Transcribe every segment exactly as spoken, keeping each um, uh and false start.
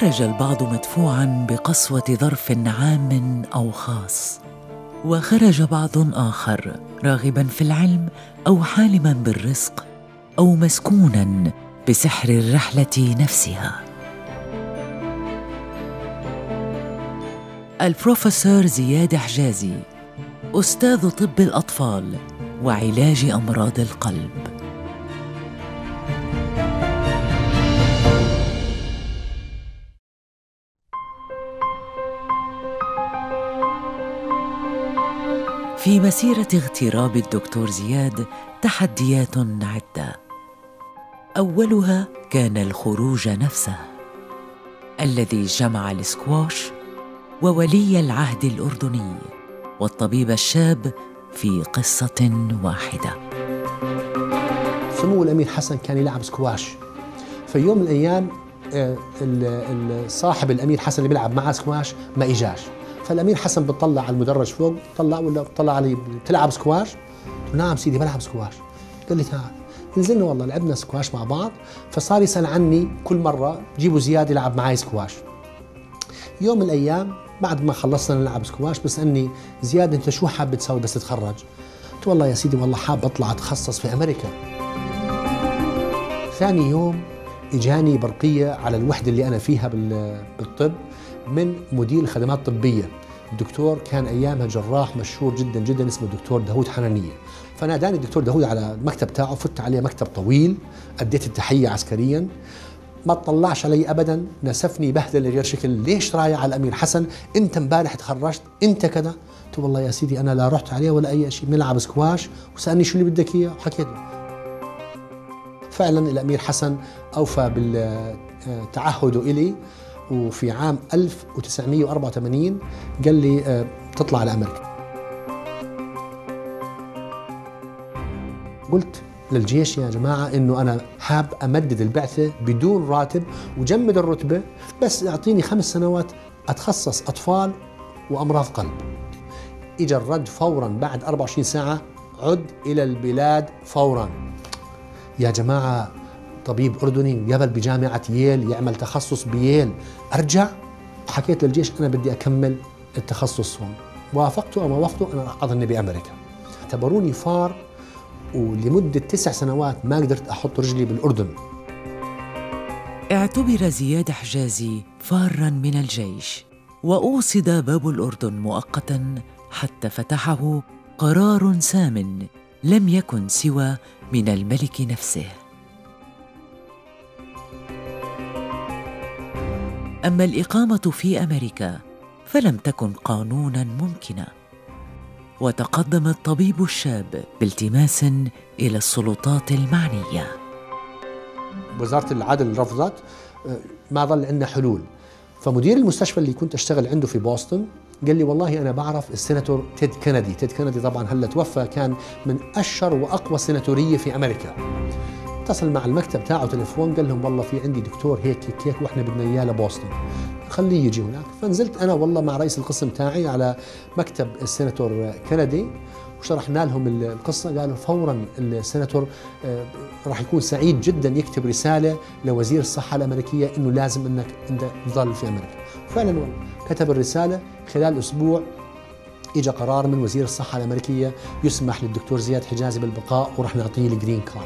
خرج البعض مدفوعاً بقسوة ظرف عام أو خاص، وخرج بعض آخر راغباً في العلم أو حالماً بالرزق أو مسكوناً بسحر الرحلة نفسها. البروفيسور زياد حجازي، أستاذ طب الأطفال وعلاج أمراض القلب. في مسيرة اغتراب الدكتور زياد تحديات عدة. أولها كان الخروج نفسه الذي جمع الاسكواش وولي العهد الأردني والطبيب الشاب في قصة واحدة. سمو الأمير حسن كان يلعب سكواش، في يوم من الأيام صاحب الأمير حسن اللي بيلعب معه سكواش ما إجاش، فالأمير حسن بتطلع على المدرج فوق، طلع ولا بتطلع علي بتلعب سكواش؟ قلت له نعم سيدي بلعب سكواش. قال لي تعال. نزلنا والله لعبنا سكواش مع بعض، فصار يسأل عني كل مرة جيبوا زياد يلعب معي سكواش. يوم من الأيام بعد ما خلصنا نلعب سكواش بسألني زياد أنت شو حاب تسوي بس تتخرج؟ قلت والله يا سيدي والله حاب أطلع أتخصص في أمريكا. ثاني يوم إجاني برقية على الوحدة اللي أنا فيها بالطب من مدير الخدمات الطبية، الدكتور كان أيامها جراح مشهور جدا جدا اسمه الدكتور داود حنانية. فناداني الدكتور داود على المكتب تاعه، فت عليه مكتب طويل، أديت التحية عسكريا، ما تطلعش علي أبدا، نسفني بهدل غير شكل. ليش رايح على الأمير حسن؟ أنت امبارح تخرجت، أنت كذا. قلت والله يا سيدي أنا لا رحت عليه ولا أي شيء، بنلعب سكواش وسألني شو اللي بدك إياه وحكيت له. فعلا الأمير حسن أوفى بالتعهد إلي، وفي عام ألف وتسعمئة وأربعة وثمانين قال لي تطلع على أمريكا. قلت للجيش يا جماعة إنه أنا حاب أمدد البعثة بدون راتب وجمد الرتبة، بس أعطيني خمس سنوات أتخصص أطفال وأمراض قلب. إجا الرد فوراً بعد أربعة وعشرين ساعة، عد إلى البلاد فوراً. يا جماعة طبيب أردني قبل بجامعة ييل يعمل تخصص بييل، أرجع؟ حكيت للجيش أنا بدي أكمل التخصص هون، وافقته أو ما وافقته أنا راح أظني بأمريكا. اعتبروني فار، ولمدة تسع سنوات ما قدرت أحط رجلي بالأردن. اعتبر زياد حجازي فاراً من الجيش، وأوصد باب الأردن مؤقتاً حتى فتحه قرار سامٍ لم يكن سوى من الملك نفسه. أما الإقامة في أمريكا فلم تكن قانوناً ممكنة، وتقدم الطبيب الشاب بالتماس إلى السلطات المعنية. وزارة العدل رفضت، ما ظل عندنا حلول. فمدير المستشفى اللي كنت أشتغل عنده في بوسطن قال لي والله أنا بعرف السيناتور تيد كندي. تيد كندي طبعا هلا توفى، كان من أشهر وأقوى سيناتورية في أمريكا. اتصل مع المكتب تاعه تليفون، قال لهم والله في عندي دكتور هيك هيك هيك واحنا بدنا اياه لبوسطن، خليه يجي هناك. فنزلت انا والله مع رئيس القسم تاعي على مكتب السيناتور كندي وشرحنا لهم القصه. قالوا فورا السيناتور راح يكون سعيد جدا يكتب رساله لوزير الصحه الامريكيه انه لازم انك انت تضل في امريكا. فعلا والله كتب الرساله، خلال اسبوع اجى قرار من وزير الصحه الامريكيه يسمح للدكتور زياد حجازي بالبقاء وراح نعطيه الجرين كارد.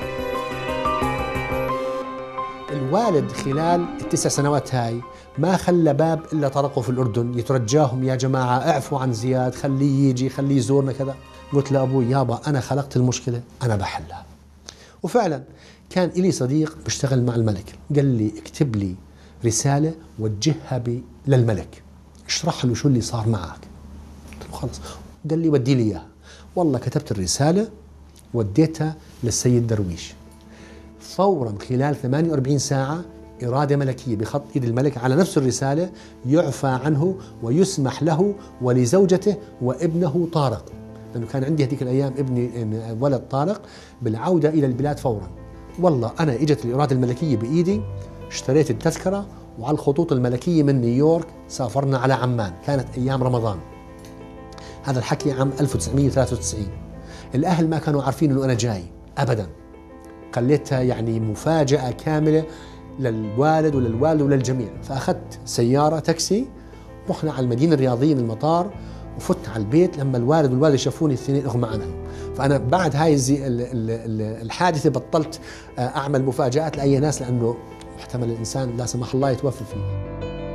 الوالد خلال التسع سنوات هاي ما خلى باب إلا طرقه في الأردن يترجاهم يا جماعة اعفوا عن زياد، خليه يجي خليه يزورنا كذا. قلت لأبوي يابا أنا خلقت المشكلة أنا بحلها. وفعلا كان إلي صديق بيشتغل مع الملك، قال لي اكتب لي رسالة وجهها للملك، اشرح له شو اللي صار معك. قلت له خلص. قال لي ودي لي إياها. والله كتبت الرسالة وديتها للسيد درويش. فورا خلال ثمانية وأربعين ساعة إرادة ملكية بخط إيد الملك على نفس الرسالة يعفى عنه ويسمح له ولزوجته وابنه طارق، لأنه كان عندي هذيك الأيام ابني ولد طارق، بالعودة إلى البلاد فورا. والله أنا إجت الإرادة الملكية بإيدي، اشتريت التذكرة وعلى الخطوط الملكية من نيويورك سافرنا على عمان. كانت أيام رمضان، هذا الحكي عام ألف وتسعمئة وثلاثة وتسعين. الأهل ما كانوا عارفين أنه أنا جاي أبدا، خليتها يعني مفاجأة كاملة. للوالد وللوالد وللجميع. فأخذت سيارة تاكسي، رحنا على المدينة الرياضية من المطار، وفت على البيت. لما الوالد والوالدة شافوني الاثنين اغمى عنهم. فأنا بعد هاي الحادثة بطلت أعمل مفاجآت لأي ناس، لأنه محتمل الإنسان لا سمح الله يتوفى فيه.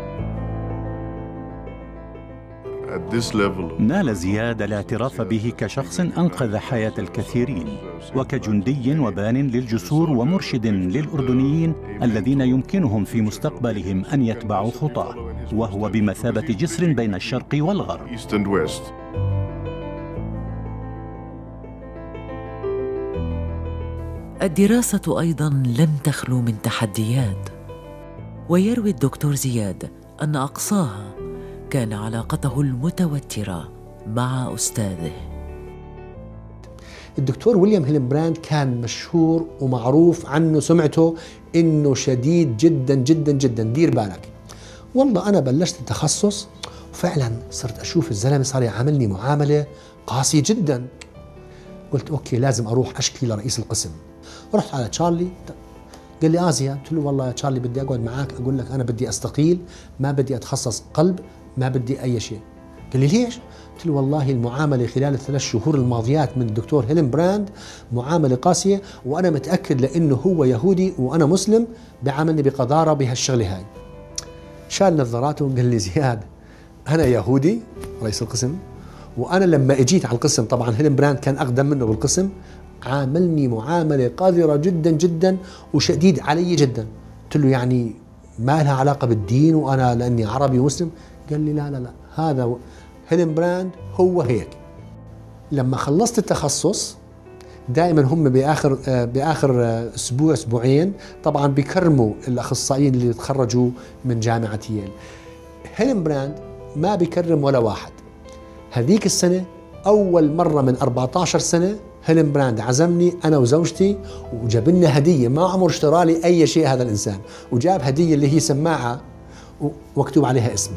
نال زياد الاعتراف به كشخص أنقذ حياة الكثيرين، وكجندي وبان للجسور ومرشد للأردنيين الذين يمكنهم في مستقبلهم أن يتبعوا خطاه، وهو بمثابة جسر بين الشرق والغرب. الدراسة أيضاً لم تخلو من تحديات، ويروي الدكتور زياد أن أقصاها كان علاقته المتوترة مع أستاذه. الدكتور ويليام هيلنبراند كان مشهور ومعروف عنه سمعته إنه شديد جدا جدا جدا. دير بالك، والله أنا بلشت التخصص وفعلا صرت أشوف الزلمة صار يعاملني معاملة قاسية جدا. قلت أوكي لازم أروح أشكي لرئيس القسم. رحت على تشارلي، قال لي آه زياد. قلت له والله يا تشارلي بدي أقعد معك أقول لك أنا بدي أستقيل، ما بدي أتخصص قلب، ما بدي أي شيء. قال لي ليش؟ قلت له والله المعاملة خلال الثلاث شهور الماضيات من الدكتور هيلنبراند معاملة قاسية، وأنا متأكد لأنه هو يهودي وأنا مسلم بيعاملني بقذارة بهالشغلة هاي. شال نظاراته وقال لي زياد أنا يهودي رئيس القسم، وأنا لما اجيت على القسم طبعا هيلنبراند كان أقدم منه بالقسم، عاملني معاملة قذرة جدا جدا وشديد علي جدا. قلت له يعني ما لها علاقة بالدين وأنا لأني عربي ومسلم؟ قال لي لا لا لا هذا هيلنبراند هو هيك. لما خلصت التخصص دائما هم بآخر بآخر أسبوع أسبوعين طبعا بيكرموا الأخصائيين اللي تخرجوا من جامعة ييل. هيلنبراند ما بيكرم ولا واحد. هذيك السنة أول مرة من أربعة عشر سنة هيلنبراند عزمني أنا وزوجتي وجاب لنا هدية، ما عمره اشترى لي أي شيء هذا الإنسان، وجاب هدية اللي هي سماعة ومكتوب عليها اسمي.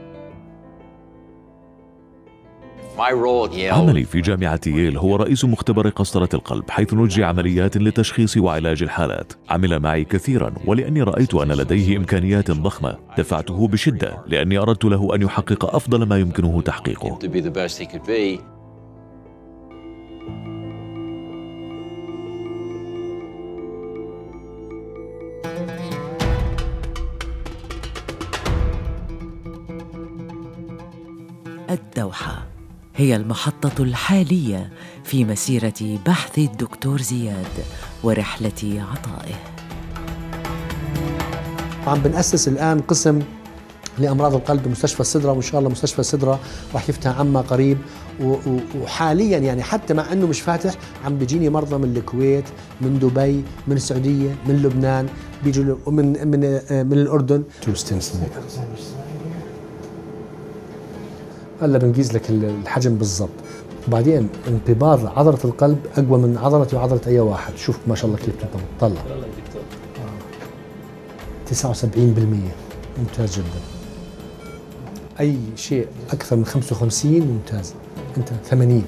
عملي في جامعة ييل هو رئيس مختبر قسطرة القلب، حيث نجري عمليات لتشخيص وعلاج الحالات. عمل معي كثيرا، ولأني رأيت أن لديه إمكانيات ضخمة دفعته بشدة، لأني أردت له أن يحقق أفضل ما يمكنه تحقيقه. الدوحة هي المحطة الحالية في مسيرة بحث الدكتور زياد ورحلة عطائه. عم بنأسس الآن قسم لأمراض القلب بمستشفى السدرة، وإن شاء الله مستشفى السدرة راح يفتح عما قريب. وحاليا يعني حتى مع أنه مش فاتح عم بيجيني مرضى من الكويت، من دبي، من السعودية، من لبنان، بيجوا من من من الأردن. هلا بنقيس لك الحجم بالضبط، وبعدين انقباض عضلة القلب أقوى من عضلتي وعضلة أي واحد. شوف ما شاء الله كيف طلع تسعة وسبعين بالمئة، ممتاز جدا. أي شيء أكثر من خمسة وخمسين ممتاز. أنت ثمانين.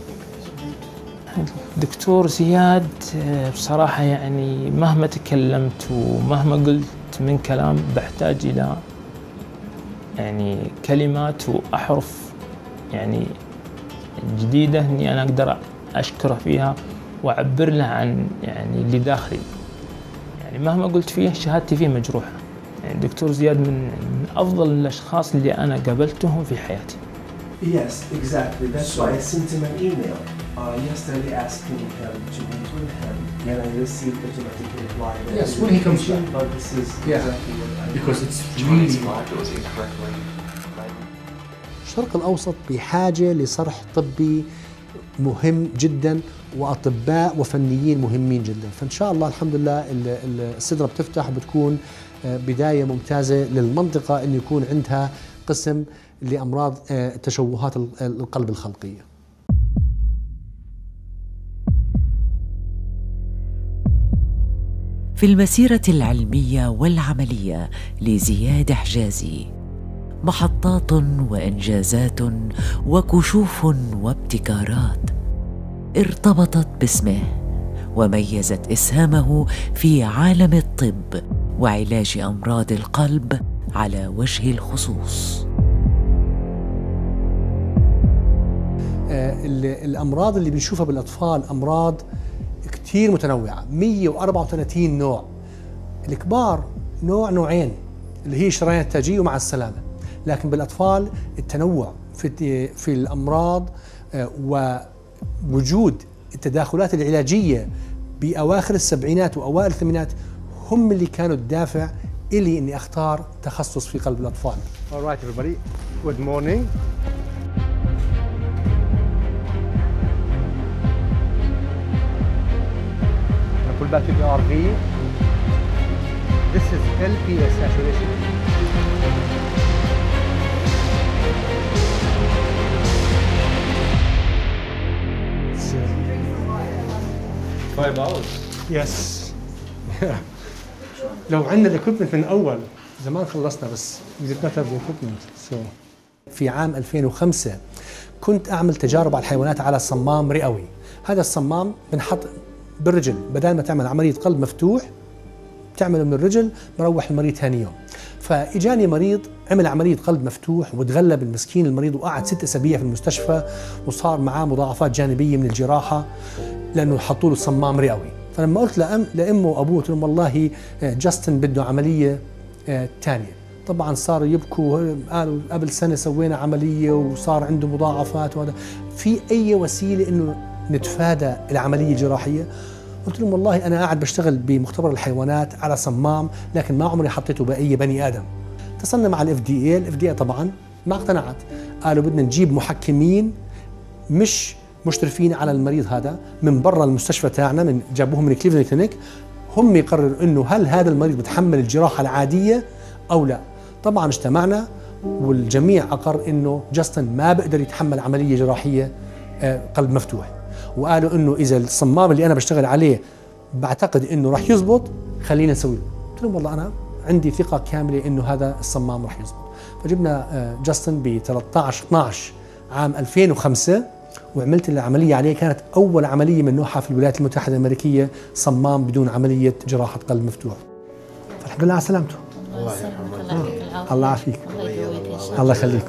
دكتور زياد بصراحة يعني مهما تكلمت ومهما قلت من كلام بحتاج إلى يعني كلمات وأحرف يعني جديدة إني أنا أقدر أشكره فيها وأعبر له عن يعني اللي داخلي. يعني مهما قلت فيه شهادتي فيه مجروحة. يعني دكتور زياد من, من أفضل الأشخاص اللي أنا قابلتهم في حياتي. Yes, exactly. That's why I sent him an email uh, yesterday asking him to meet with him, and I received automatic reply. Yes, when he comes back. But this is yeah. exactly what I because it's really الشرق الأوسط بحاجة لصرح طبي مهم جدا وأطباء وفنيين مهمين جدا. فإن شاء الله الحمد لله السدرة بتفتح وبتكون بداية ممتازة للمنطقة أن يكون عندها قسم لأمراض تشوهات القلب الخلقية. في المسيرة العلمية والعملية لزياد حجازي محطات وإنجازات وكشوف وابتكارات ارتبطت باسمه وميزت إسهامه في عالم الطب وعلاج أمراض القلب على وجه الخصوص. الأمراض اللي بنشوفها بالأطفال أمراض كتير متنوعة، مئة وأربعة وثلاثين نوع. الكبار نوع نوعين اللي هي شرايين التاجية ومع السلامة، لكن بالأطفال التنوع في في الأمراض ووجود التداخلات العلاجية بأواخر السبعينات وأوائل الثمانينات هم اللي كانوا الدافع إلي إني أختار تخصص في قلب الأطفال. All right everybody, good morning. Pull back to the آر في. This is إل بي إس saturation. Five hours. Yes. لو عندنا الاكويبمنت من اول زمان خلصنا، بس we did not have the equipment. So في عام ألفين وخمسة كنت اعمل تجارب على الحيوانات على صمام رئوي. هذا الصمام بنحط بالرجل، بدل ما تعمل عمليه قلب مفتوح تعمله من الرجل، نروح المريض ثاني يوم. فاجاني مريض عمل عمليه قلب مفتوح وتغلب المسكين المريض وقعد ست اسابيع في المستشفى، وصار معاه مضاعفات جانبيه من الجراحه لانه حطوا له صمام رئوي. فلما قلت لأم لامه وابوه قلت لهم والله جاستن بده عمليه ثانيه. طبعا صاروا يبكوا، قالوا قبل سنه سوينا عمليه وصار عنده مضاعفات، وهذا في اي وسيله انه نتفادى العمليه الجراحيه؟ قلت لهم والله انا قاعد بشتغل بمختبر الحيوانات على صمام، لكن ما عمري حطيته باي بني ادم. اتصلنا مع الاف دي اي، الاف دي اي طبعا ما اقتنعت، قالوا بدنا نجيب محكمين مش مشرفين على المريض هذا من برا المستشفى تاعنا، من جابوهم من كليفلاند كلينيك، هم يقرروا انه هل هذا المريض بتحمل الجراحه العاديه او لا. طبعا اجتمعنا والجميع اقر انه جاستن ما بقدر يتحمل عمليه جراحيه قلب مفتوح، وقالوا انه اذا الصمام اللي انا بشتغل عليه بعتقد انه راح يزبط خلينا نسويه. قلت لهم والله انا عندي ثقه كامله انه هذا الصمام راح يزبط. فجبنا جاستن ب ثلاثة عشر اثنعش عام ألفين وخمسة وعملت العمليه عليه. كانت اول عمليه من نوعها في الولايات المتحده الامريكيه، صمام بدون عمليه جراحه قلب مفتوح. فالحمد لله على سلامته. الله يسلمك، الله يعافيك، الله يخليك.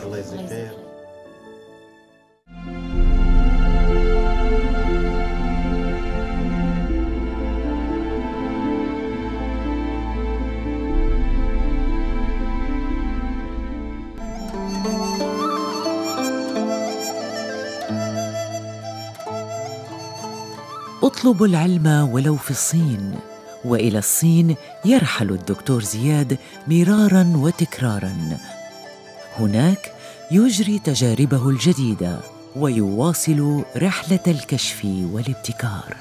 اطلبوا العلم ولو في الصين، والى الصين يرحل الدكتور زياد مرارا وتكرارا. هناك يجري تجاربه الجديده ويواصل رحله الكشف والابتكار.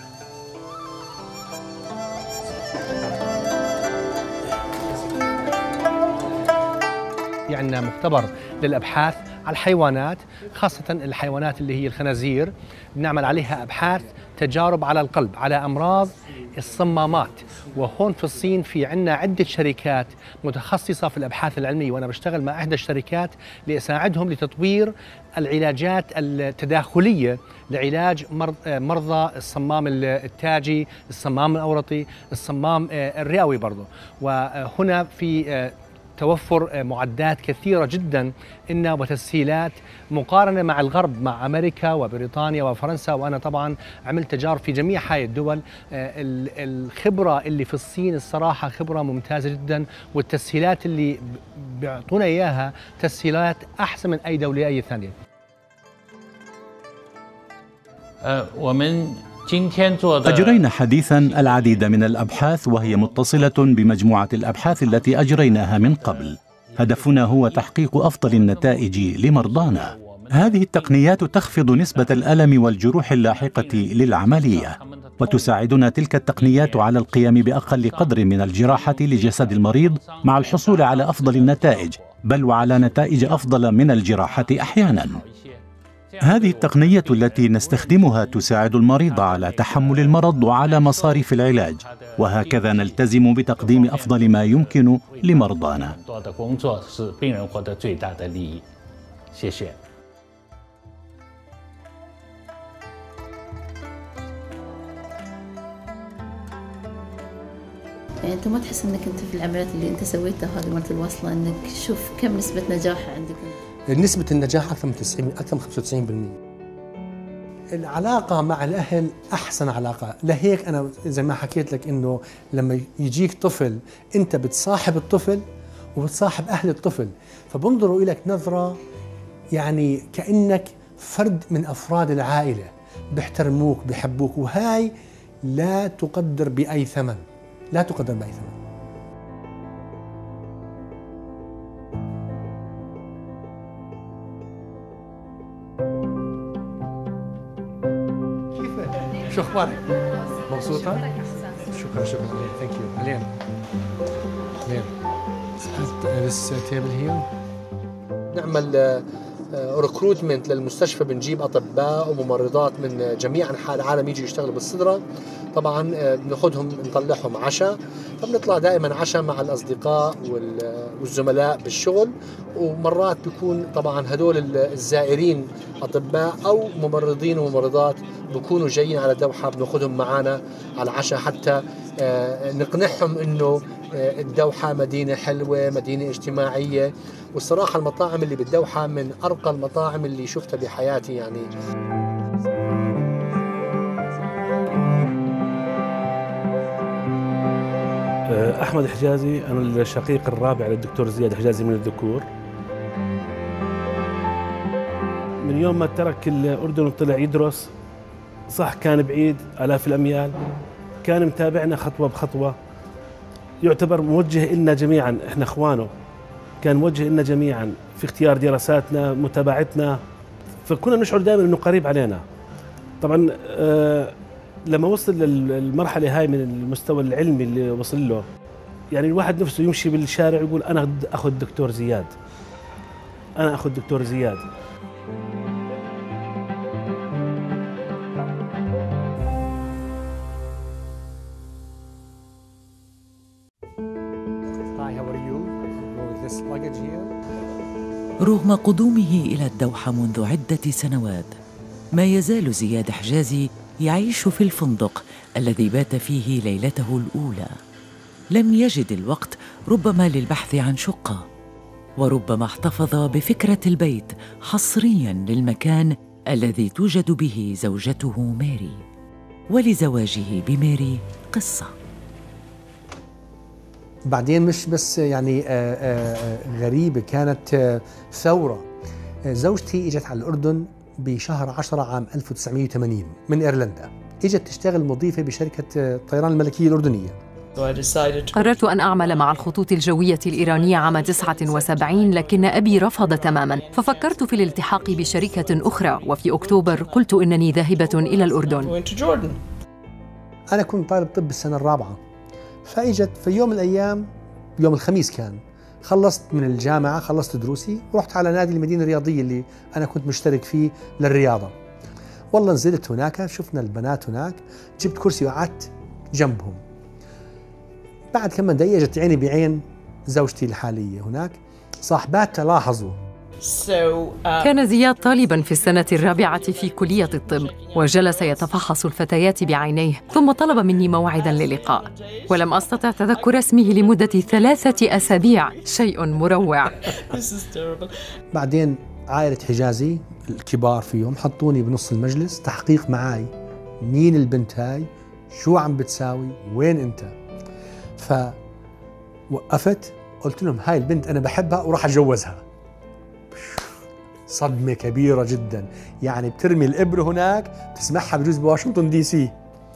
عندنا مختبر للابحاث على الحيوانات، خاصه الحيوانات اللي هي الخنازير، بنعمل عليها ابحاث تجارب على القلب على امراض الصمامات. وهون في الصين في عندنا عده شركات متخصصه في الابحاث العلميه، وانا بشتغل مع احدى الشركات لاساعدهم لتطوير العلاجات التداخليه لعلاج مرضى الصمام التاجي، الصمام الاورطي، الصمام الرئوي برضه. وهنا في توفر معدات كثيرة جدا إن وتسهيلات مقارنة مع الغرب، مع أمريكا وبريطانيا وفرنسا. وأنا طبعا عملت تجارب في جميع هاي الدول. الخبرة اللي في الصين الصراحة خبرة ممتازة جدا، والتسهيلات اللي بيعطونا إياها تسهيلات أحسن من أي دولة أي ثانية. ومن أجرينا حديثاً العديد من الأبحاث، وهي متصلة بمجموعة الأبحاث التي أجريناها من قبل. هدفنا هو تحقيق أفضل النتائج لمرضانا. هذه التقنيات تخفض نسبة الألم والجروح اللاحقة للعملية، وتساعدنا تلك التقنيات على القيام بأقل قدر من الجراحة لجسد المريض مع الحصول على أفضل النتائج، بل وعلى نتائج أفضل من الجراحة أحياناً. هذه التقنية التي نستخدمها تساعد المريض على تحمل المرض وعلى مصاريف العلاج، وهكذا نلتزم بتقديم أفضل ما يمكن لمرضانا. يعني أنت ما تحس إنك أنت في العمليات اللي أنت سويتها هذه مرة الوصلة إنك شوف كم نسبة نجاح عندك؟ نسبة النجاح أكثر من تسعين أكثر من خمسة وتسعين بالمئة. العلاقة مع الأهل أحسن علاقة، لهيك أنا زي ما حكيت لك إنه لما يجيك طفل أنت بتصاحب الطفل وبتصاحب أهل الطفل، فبنظروا إليك نظرة يعني كأنك فرد من أفراد العائلة، بيحترموك بيحبوك، وهاي لا تقدر بأي ثمن، لا تقدر بأي ثمن. شو اخبارك؟ مبسوطة؟ شكرا شكرا ثانك يو. علينا علينا. This table here. نعمل ريكروتمنت للمستشفى، بنجيب اطباء وممرضات من جميع انحاء العالم يجوا يشتغلوا بالصدرة. طبعا بناخذهم نطلعهم عشاء، فبنطلع دائما عشاء مع الاصدقاء والزملاء بالشغل، ومرات بيكون طبعا هدول الزائرين اطباء او ممرضين وممرضات بيكونوا جايين على دوحة، بناخذهم معنا على العشاء حتى نقنعهم انه الدوحة مدينة حلوة، مدينة اجتماعية. والصراحة المطاعم اللي بالدوحة من أرقى المطاعم اللي شفتها بحياتي. يعني أحمد حجازي، أنا الشقيق الرابع للدكتور زياد حجازي من الذكور. من يوم ما ترك الأردن وطلع يدرس، صح كان بعيد آلاف الأميال، كان متابعنا خطوة بخطوة، يعتبر موجه لنا جميعا، احنا اخوانه، كان موجه لنا جميعا في اختيار دراساتنا، متابعتنا، فكنا نشعر دائما انه قريب علينا. طبعا آه لما وصل للمرحله هاي من المستوى العلمي اللي وصل له، يعني الواحد نفسه يمشي بالشارع يقول انا اخذ دكتور زياد، انا اخذ دكتور زياد. رغم قدومه إلى الدوحة منذ عدة سنوات، ما يزال زياد حجازي يعيش في الفندق الذي بات فيه ليلته الأولى. لم يجد الوقت ربما للبحث عن شقة، وربما احتفظ بفكرة البيت حصرياً للمكان الذي توجد به زوجته ماري. ولزواجه بماري قصة. بعدين مش بس يعني غريبة، كانت ثورة. زوجتي اجت على الأردن بشهر عشرة عام ألف وتسعمئة وثمانين من إيرلندا، اجت تشتغل مضيفة بشركة الطيران الملكية الأردنية. قررت أن أعمل مع الخطوط الجوية الإيرانية عام تسعة وسبعين، لكن أبي رفض تماماً، ففكرت في الالتحاق بشركة أخرى، وفي أكتوبر قلت إنني ذاهبة إلى الأردن. أنا كنت طالب طب السنة الرابعة، فاجت في يوم من الايام، يوم الخميس كان، خلصت من الجامعه، خلصت دروسي ورحت على نادي المدينه الرياضيه اللي انا كنت مشترك فيه للرياضه. والله نزلت هناك، شفنا البنات هناك، جبت كرسي وقعدت جنبهم. بعد كم دقيقه جت عيني بعين زوجتي الحاليه هناك، صاحباتها لاحظوا. كان زياد طالباً في السنة الرابعة في كلية الطب، وجلس يتفحص الفتيات بعينيه، ثم طلب مني موعداً للقاء، ولم أستطع تذكر اسمه لمدة ثلاثة أسابيع. شيء مروع. بعدين عائلة حجازي الكبار فيهم حطوني بنص المجلس، تحقيق معاي مين البنت هاي، شو عم بتساوي، وين أنت. فوقفت قلت لهم هاي البنت أنا بحبها وراح أتجوزها. صدمة كبيرة جدا، يعني بترمي الإبرة هناك تسمعها بجوز بواشنطن دي سي.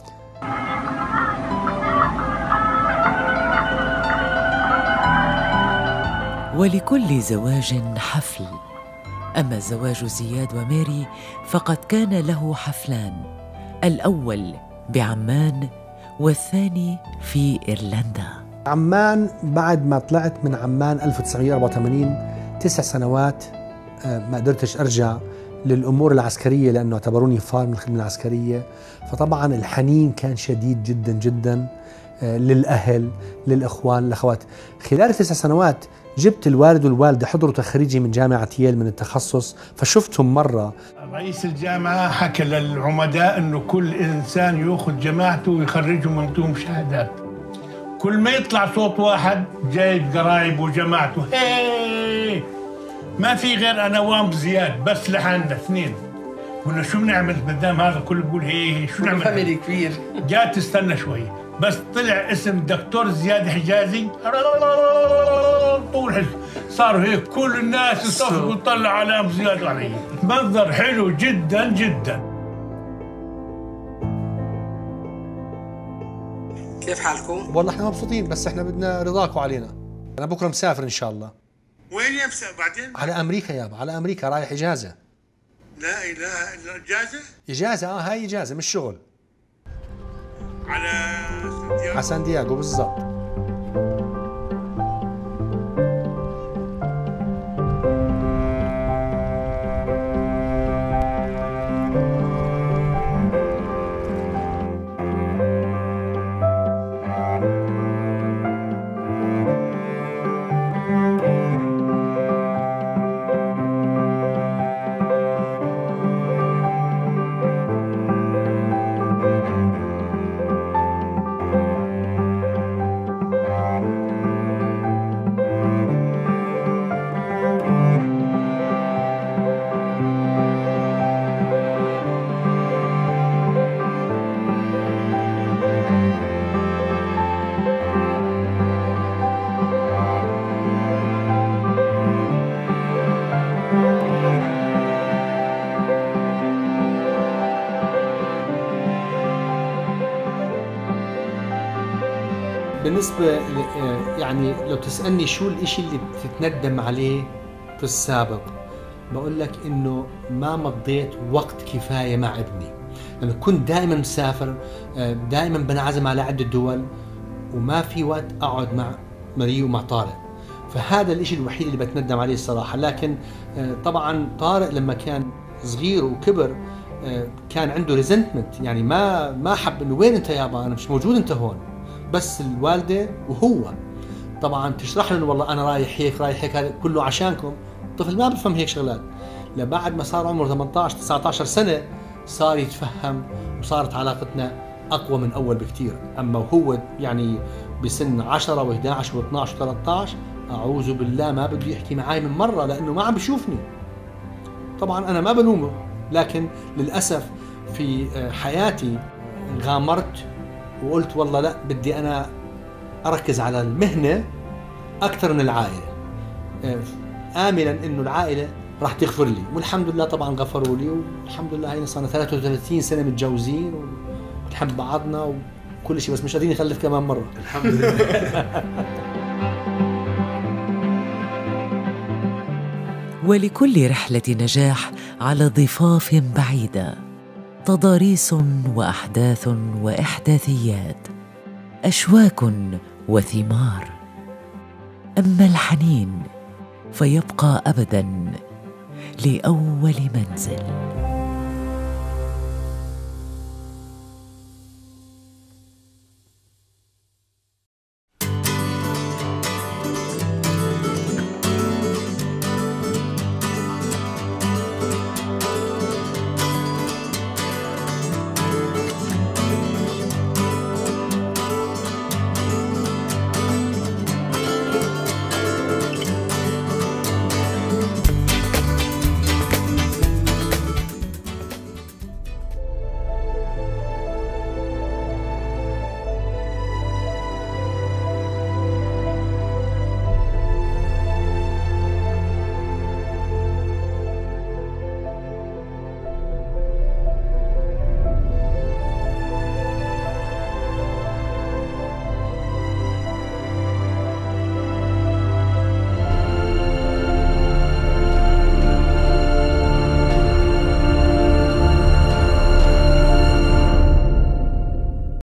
ولكل زواج حفل، أما زواج زياد وماري فقد كان له حفلان، الأول بعمان والثاني في إيرلندا. عمان بعد ما طلعت من عمان ألف وتسعمئة وأربعة وثمانين، تسع سنوات ما قدرتش أرجع للأمور العسكرية لأنه اعتبروني فار من الخدمة العسكرية. فطبعا الحنين كان شديد جدا جدا للأهل، للإخوان، للأخوات. خلال التسع سنوات جبت الوالد والوالدة حضروا تخريجي من جامعة ييل من التخصص، فشفتهم مرة. رئيس الجامعة حكى للعمداء أنه كل إنسان يأخذ جماعته ويخرجهم ويعطيهم شهادات. كل ما يطلع صوت واحد جايب قرايب وجماعته، هي ما في غير انا وام زياد بس لحالنا اثنين. قلنا شو بنعمل قدام هذا كله بقول هي شو نعمل؟ فاميلي كبير. جات تستنى شوي بس طلع اسم دكتور زياد حجازي طول حزب، صاروا هيك كل الناس يصفقوا ويطلعوا على ام زياد وعلي. منظر حلو جدا جدا. كيف حالكم؟ والله احنا مبسوطين بس احنا بدنا رضاكم علينا. انا بكره مسافر ان شاء الله. وين يا بعدين؟ على امريكا يابا، على امريكا رايح اجازه. لا اله الا اجازه؟ اجازه اه هاي اجازه مش شغل. على سانتياغو؟ على سان دياغو بالضبط. بالنسبة يعني لو تسألني شو الاشي اللي بتتندم عليه في السابق، بقول لك انه ما مضيت وقت كفاية مع ابني. لأنه كنت دائما مسافر، دائما بنعزم على عدة دول وما في وقت اقعد مع مري ومع طارق. فهذا الاشي الوحيد اللي بتندم عليه الصراحة. لكن طبعا طارق لما كان صغير وكبر كان عنده ريزنتمنت، يعني ما ما حب انه وين انت يابا، انا مش موجود انت هون. بس الوالدة وهو طبعا تشرح له والله أنا رايح هيك رايح هيك، هذا كله عشانكم. الطفل ما بفهم هيك شغلات. لبعد ما صار عمره ثمانية عشر تسعة عشر سنة صار يتفهم وصارت علاقتنا أقوى من أول بكتير. أما وهو يعني بسن عشرة وإحدى عشر واثني عشر وثلاثة عشر أعوذ بالله ما بده يحكي معي من مرة، لأنه ما عم بشوفني. طبعا أنا ما بلومه، لكن للأسف في حياتي غامرت وقلت والله لا، بدي أنا أركز على المهنة أكثر من العائلة، آملا إنه العائلة راح تغفر لي. والحمد لله طبعا غفروا لي، والحمد لله هينا صارنا ثلاثة وثلاثين سنة متجوزين ونحب بعضنا وكل شيء، بس مش قادرين نخلف كمان مرة الحمد لله. ولكل رحلة نجاح على ضفاف بعيدة تضاريس وأحداث وإحداثيات، أشواك وثمار. أما الحنين فيبقى أبداً لأول منزل.